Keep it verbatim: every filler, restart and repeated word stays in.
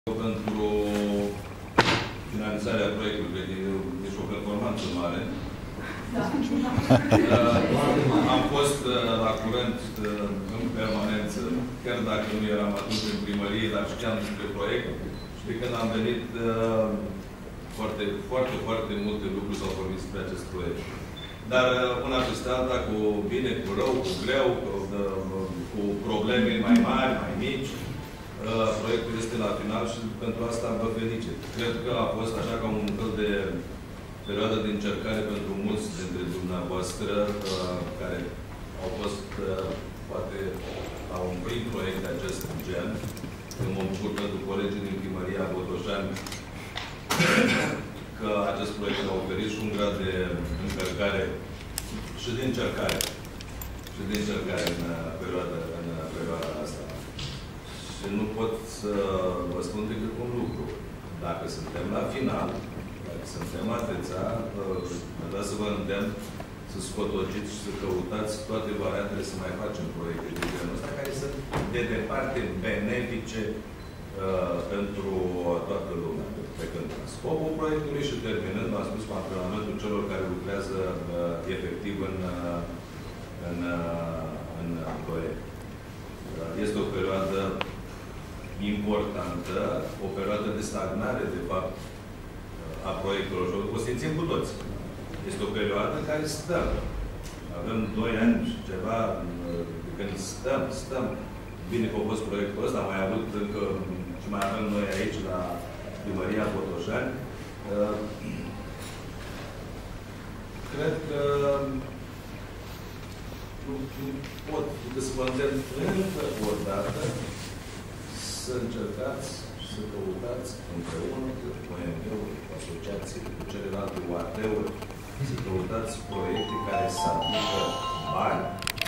Pentru finalizarea proiectului, că e o performanță mare. Da. Am fost la curent în permanență, chiar dacă nu eram atunci în primărie, dar știam despre proiect. Și de când am venit, foarte, foarte, foarte multe lucruri s-au vorbit despre acest proiect. Dar una peste alta, cu bine, cu rău, cu greu, cu, cu probleme mai mari, mai mici, proiectul este la final și pentru asta vă felicit. Cred că a fost așa ca un fel de perioadă de încercare pentru mulți dintre dumneavoastră care au fost poate la un prim proiect de acest gen. Eu mă bucur pentru colegii din Primăria Botoșani că acest proiect a oferit și un grad de încărcare și de încercare și de încercare în perioada, în perioada asta. Și nu pot să vă spun decât un lucru. Dacă suntem la final, dacă suntem atâția, vreau să vă îndemn să scotogiți și să căutați toate variantele să mai facem proiecte de genul ăsta, care sunt de departe benefice uh, pentru toată lumea. Pe când scopul proiectului și terminând, am spus cu antrenamentul celor care lucrează uh, efectiv în, uh, în, uh, în proiect. Uh, este o perioadă importantă, o perioadă de stagnare, de fapt, a proiectelor. O simțim cu toți. Este o perioadă în care stăm. Avem doi ani și ceva de când stăm, stăm. Bine că a fost proiectul ăsta, am mai avut încă și mai avem noi aici la Primăria Botoșani. Cred că nu pot decât să vă îndemn încă o dată să încercați și să căutați împreună cu O M B-uri, cu asociații, cu celelalte U A T-uri, să căutați proiecte care să aducă bani